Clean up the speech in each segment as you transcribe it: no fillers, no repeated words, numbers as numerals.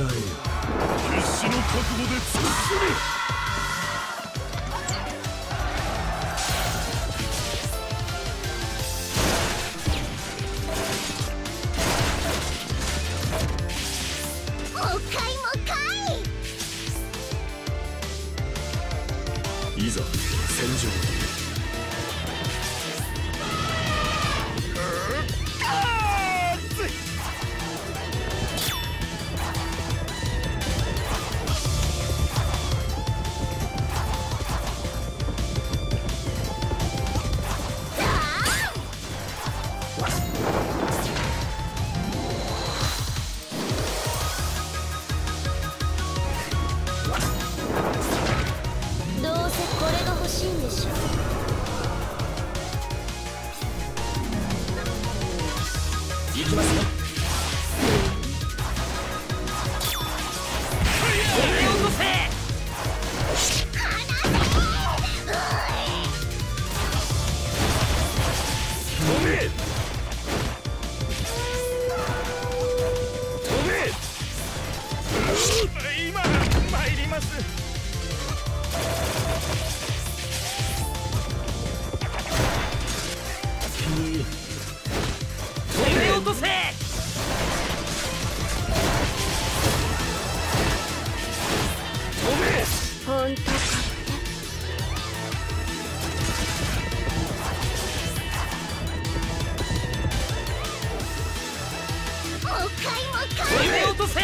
決死の覚悟で突っ込め。いざ戦場へ。行きますよ。今参ります。落とせ。 本当か。 落とせ。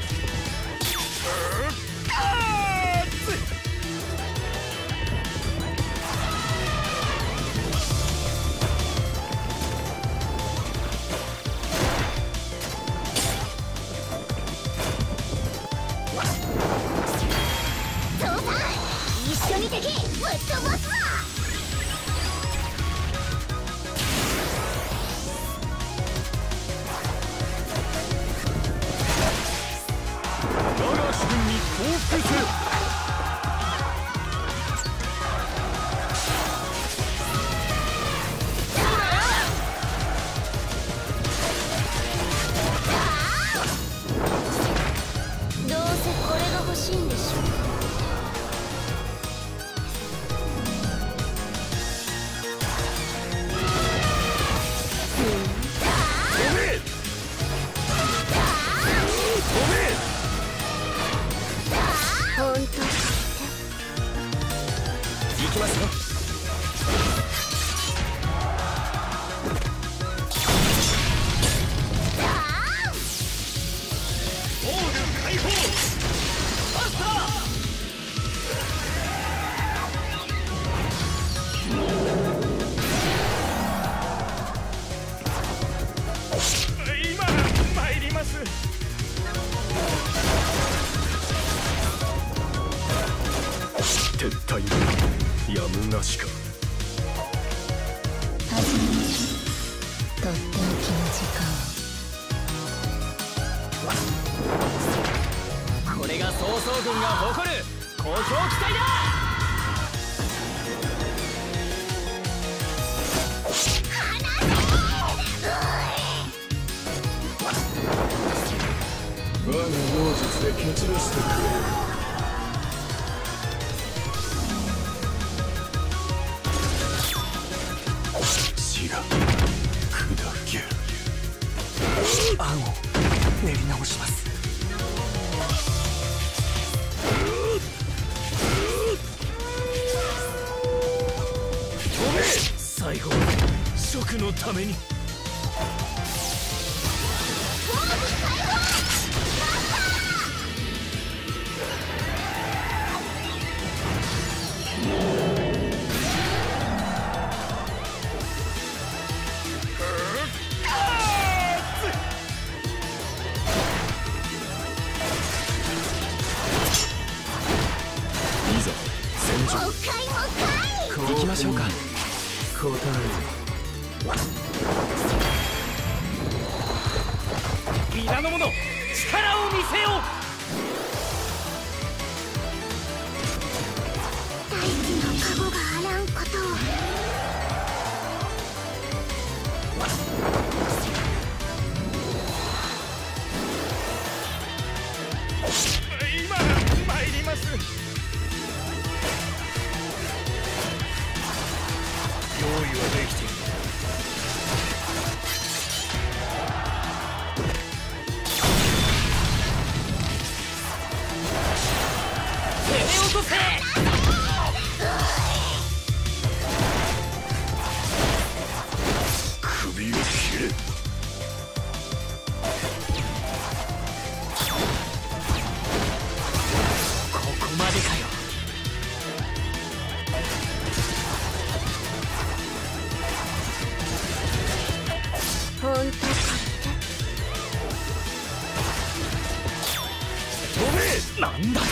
敵ぶっ飛ばすわ。 我が主軍に降伏せよ。 どうせこれが欲しいんでしょ。本当かって。 行きますよ。オール解放。マスター。今参ります。撤退やむなしか。 始めましょう。とっておきの時間を。 これが曹操軍が誇る好評機体だ。我が妖術で蹴散らしてくれ。案を練り直します。最後は蜀のために。行きましょうか。答え皆の者、力を見せよ。 大地の加護があらんことを。 用意はできている。 攻め落とせ。 首を切れ。 ここまでかよ。 本当かって飛べ。 なんだと。